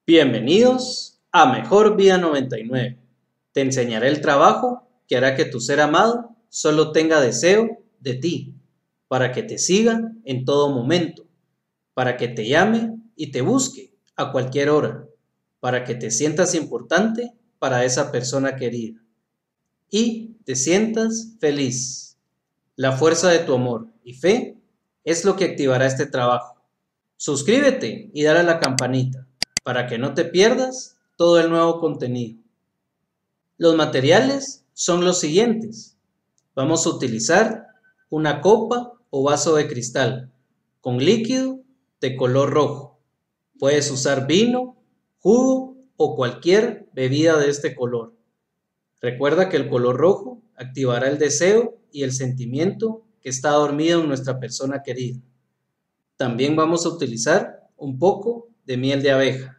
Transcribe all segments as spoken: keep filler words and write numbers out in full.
Bienvenidos a Mejor Vida noventa y nueve. Te enseñaré el trabajo que hará que tu ser amado solo tenga deseo de ti, para que te siga en todo momento, para que te llame y te busque a cualquier hora, para que te sientas importante para esa persona querida y te sientas feliz. La fuerza de tu amor y fe es lo que activará este trabajo. Suscríbete y dale a la campanita para que no te pierdas todo el nuevo contenido. Los materiales son los siguientes. Vamos a utilizar una copa o vaso de cristal con líquido de color rojo. Puedes usar vino, jugo o cualquier bebida de este color. Recuerda que el color rojo activará el deseo y el sentimiento que está dormido en nuestra persona querida. También vamos a utilizar un poco de miel de abeja.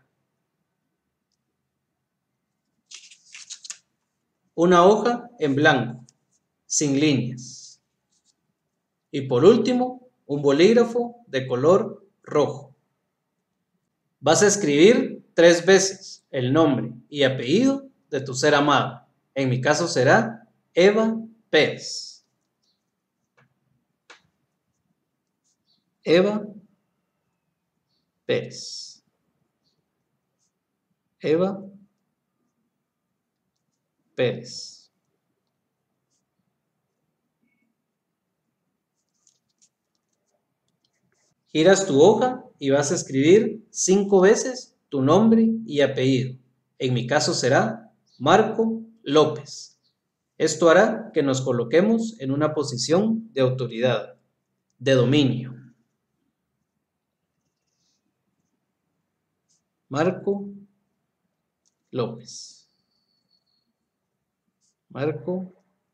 Una hoja en blanco, sin líneas. Y por último, un bolígrafo de color rojo. Vas a escribir tres veces el nombre y apellido de tu ser amado. En mi caso será Eva Pérez. Eva Pérez. Eva Pérez. Giras tu hoja y vas a escribir cinco veces tu nombre y apellido. En mi caso será Marco López. Esto hará que nos coloquemos en una posición de autoridad, de dominio. Marco López. Marco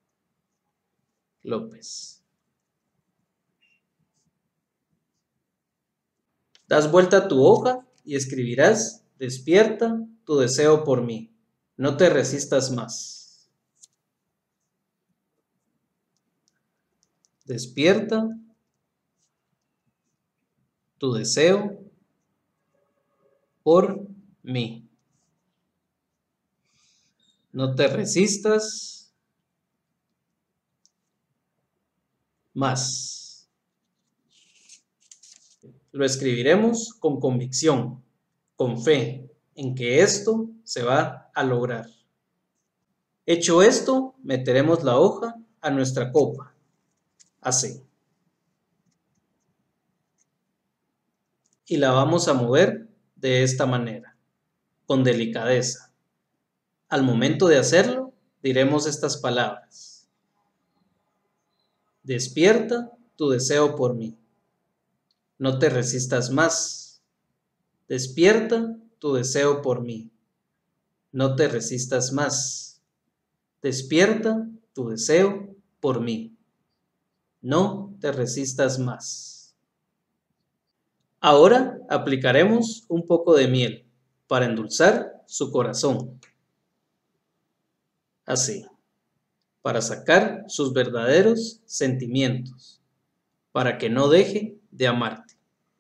López. Das vuelta a tu hoja y escribirás: despierta tu deseo por mí. No te resistas más. Despierta tu deseo por mí. No te resistas más. Lo escribiremos con convicción, con fe en que esto se va a lograr. Hecho esto, meteremos la hoja a nuestra copa. Así. Y la vamos a mover de esta manera, con delicadeza. Al momento de hacerlo, diremos estas palabras: despierta tu deseo por mí. No te resistas más. Despierta tu deseo por mí. No te resistas más. Despierta tu deseo por mí. No te resistas más. Ahora aplicaremos un poco de miel para endulzar su corazón. Así, para sacar sus verdaderos sentimientos, para que no deje de amarte.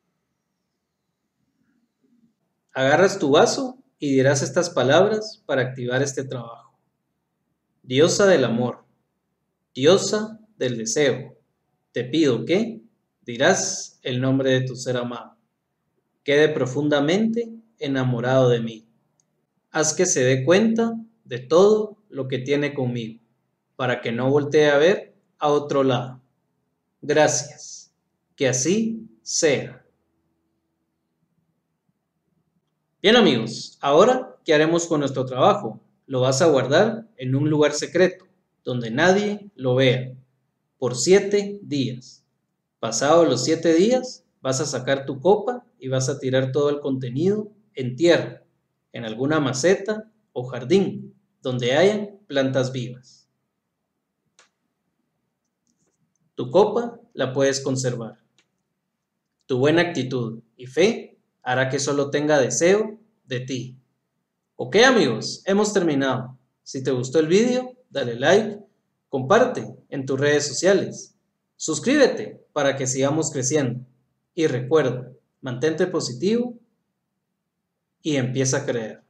Agarras tu vaso y dirás estas palabras para activar este trabajo. Diosa del amor, diosa del deseo, te pido que, dirás el nombre de tu ser amado, quede profundamente enamorado de mí. Haz que se dé cuenta de todo lo que tiene conmigo, para que no voltee a ver a otro lado. Gracias, que así sea. Bien amigos, ahora, ¿qué haremos con nuestro trabajo? Lo vas a guardar en un lugar secreto, donde nadie lo vea, por siete días. Pasados los siete días, vas a sacar tu copa y vas a tirar todo el contenido en tierra, en alguna maceta o jardín, donde hayan plantas vivas. Tu copa la puedes conservar. Tu buena actitud y fe hará que solo tenga deseo de ti. Ok amigos, hemos terminado. Si te gustó el vídeo, dale like, comparte en tus redes sociales, suscríbete para que sigamos creciendo y recuerda, mantente positivo y empieza a creer.